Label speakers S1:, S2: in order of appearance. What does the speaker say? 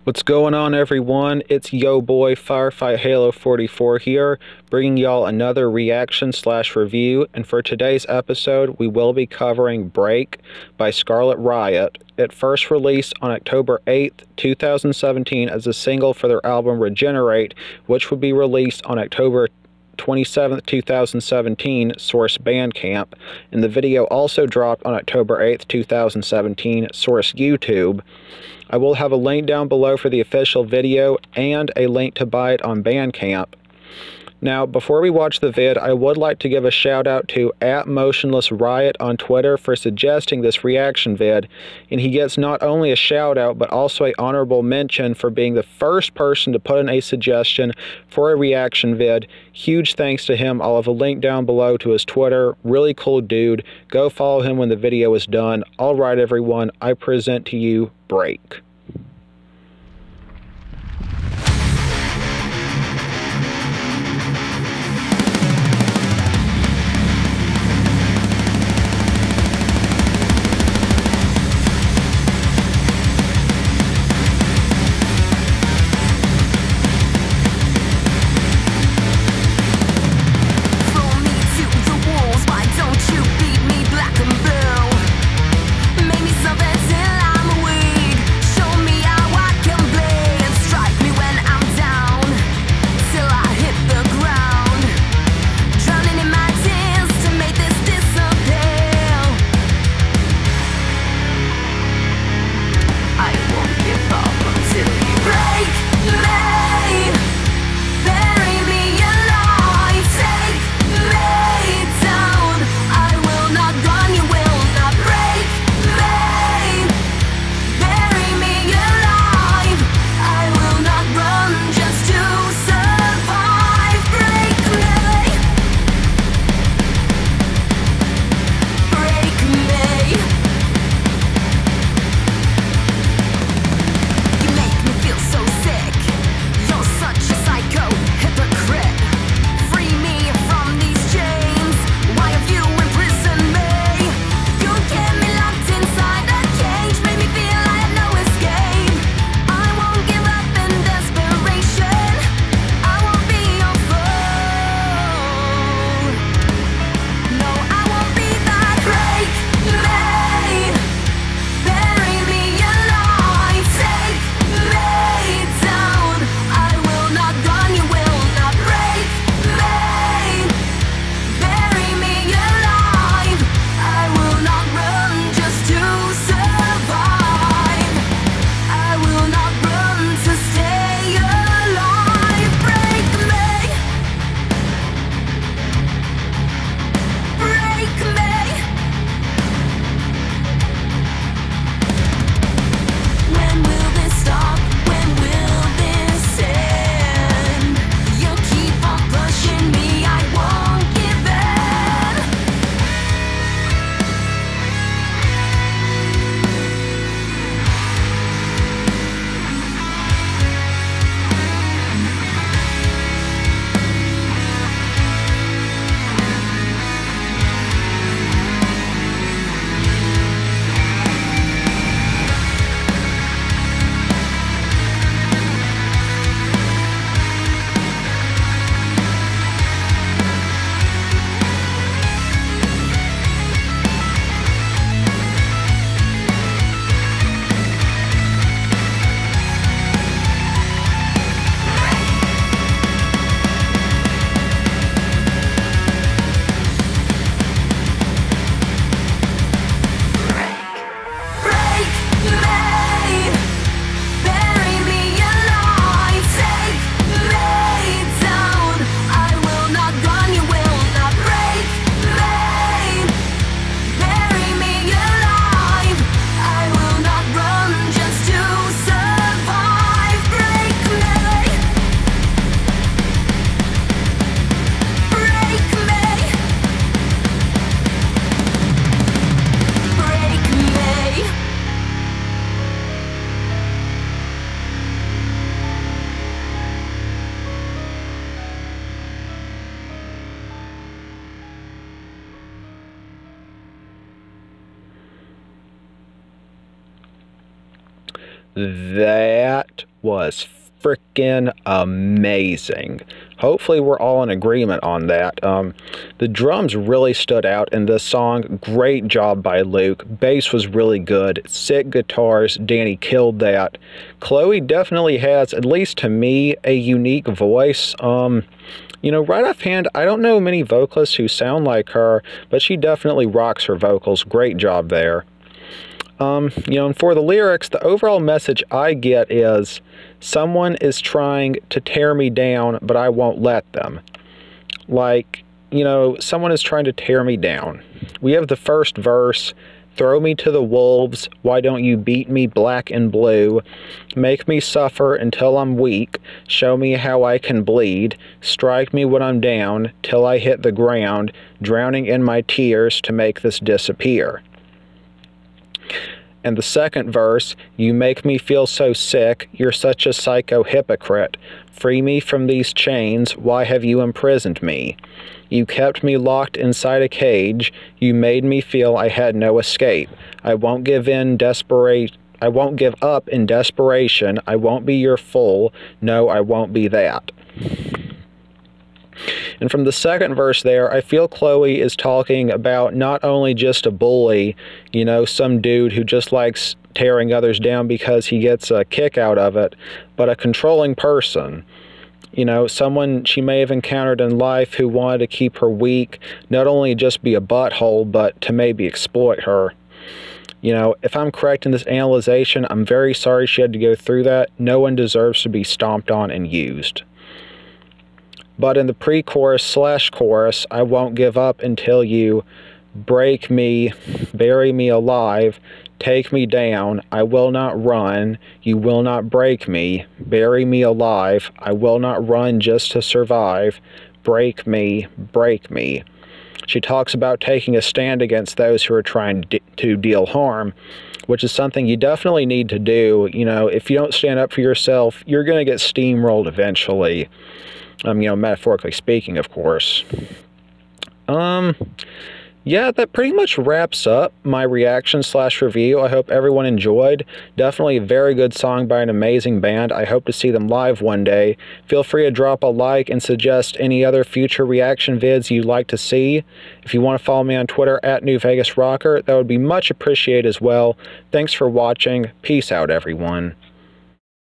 S1: What's going on, everyone? It's yo boy Firefight Halo 44 here, bringing y'all another reaction/review, and for today's episode we will be covering Break by Skarlett Riot. It first released on October 8th, 2017 as a single for their album Regenerate, which would be released on October 27th, 2017, source Bandcamp, and the video also dropped on October 8th, 2017, source YouTube. I will have a link down below for the official video and a link to buy it on Bandcamp. Now, before we watch the vid, I would like to give a shout out to @MotionlessRiot on Twitter for suggesting this reaction vid, and he gets not only a shout out but also an honorable mention for being the first person to put in a suggestion for a reaction vid. Huge thanks to him. I'll have a link down below to his Twitter. Really cool dude. Go follow him when the video is done. Alright everyone, I present to you Break.
S2: Show
S1: That was freaking amazing. Hopefully we're all in agreement on that. The drums really stood out in this song. Great job by Luke. Bass was really good. Sick guitars. Danny killed that. Chloe definitely has, at least to me, a unique voice. You know, right offhand, I don't know many vocalists who sound like her, but she definitely rocks her vocals. Great job there. You know, and for the lyrics, the overall message I get is, someone is trying to tear me down, but I won't let them. Like, you know, someone is trying to tear me down. We have the first verse, throw me to the wolves, why don't you beat me black and blue? Make me suffer until I'm weak, show me how I can bleed, strike me when I'm down, till I hit the ground, drowning in my tears to make this disappear. And the second verse, you make me feel so sick, you're such a psycho hypocrite. Free me from these chains, why have you imprisoned me? You kept me locked inside a cage, you made me feel I had no escape. I won't give up in desperation, I won't be your fool, no, I won't be that. And from the second verse there, I feel Chloe is talking about not only just a bully, you know, some dude who just likes tearing others down because he gets a kick out of it, but a controlling person. You know, someone she may have encountered in life who wanted to keep her weak, not only just be a butthole, but to maybe exploit her. You know, if I'm correct in this analyzation, I'm very sorry she had to go through that. No one deserves to be stomped on and used. But in the pre-chorus / chorus, I won't give up until you break me, bury me alive, take me down, I will not run, you will not break me, bury me alive, I will not run just to survive, break me, break me. She talks about taking a stand against those who are trying to deal harm, which is something you definitely need to do. You know, if you don't stand up for yourself, you're going to get steamrolled eventually. You know, metaphorically speaking, of course. Yeah, that pretty much wraps up my reaction / review. I hope everyone enjoyed. Definitely a very good song by an amazing band. I hope to see them live one day. Feel free to drop a like and suggest any other future reaction vids you'd like to see. If you want to follow me on Twitter at NewVegasRocker, that would be much appreciated as well. Thanks for watching. Peace out, everyone.